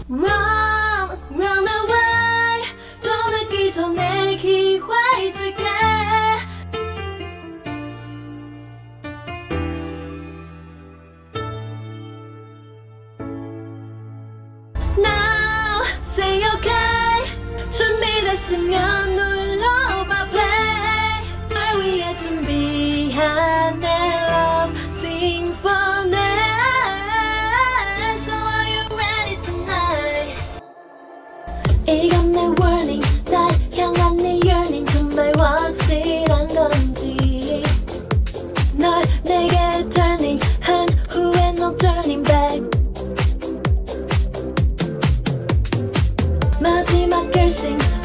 Run, run away. 떠나기 전에 기회 줄게. Now, say okay. 준비됐으면 눌러봐 play. 널 위해 준비한 내 love symphony. So are you ready tonight? 이건 내 warning. 날 향한 네 yearning. 정말 확실한 건지. 널 내게 turning 한 후에 no turning back. 마지막 결심